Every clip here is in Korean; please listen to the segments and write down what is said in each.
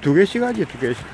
두 개씩 하지, 두 개씩.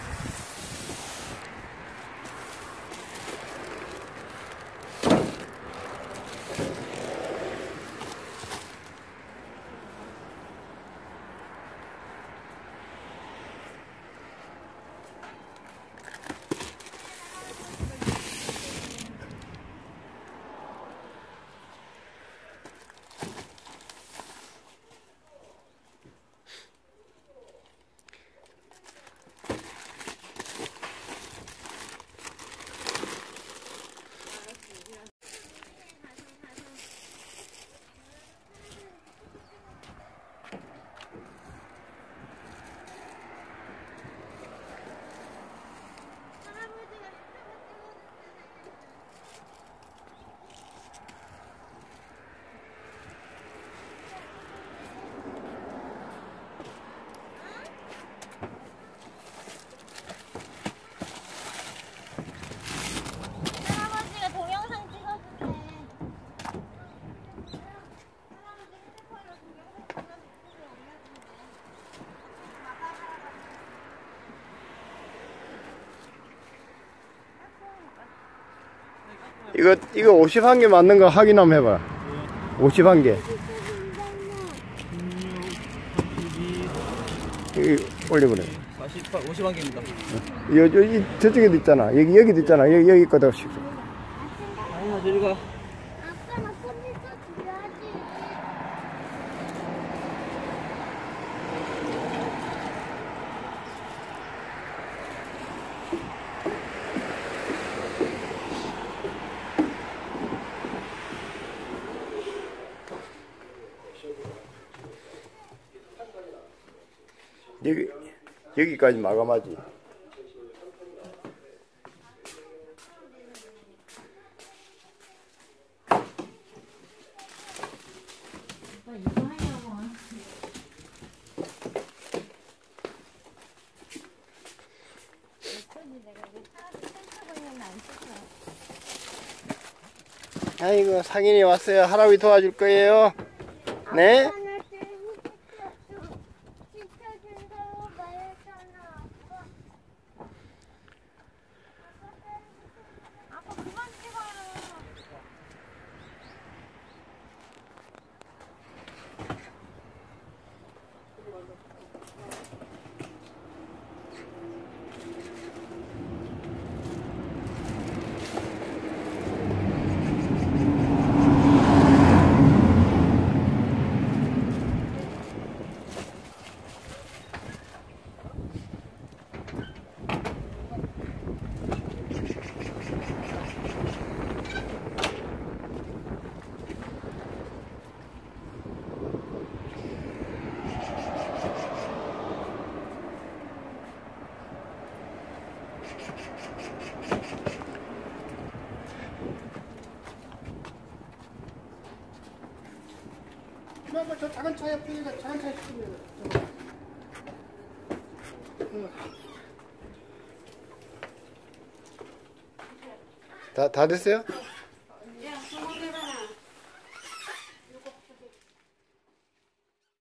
이거 51개 맞는 거 확인 한번 해봐. 51개. 여기 올려보래. 51개입니다. 저쪽에도 있잖아. 여기도 있잖아. 여기 거다. 아니야, 저리 가. 아빠 나 컴퓨터 줘야지. 여기까지 마감하지. 아이고, 상인이 왔어요. 할아버지 도와줄 거예요. 네? 저 작은 차 옆에 작은 차 옆에 다 됐어요?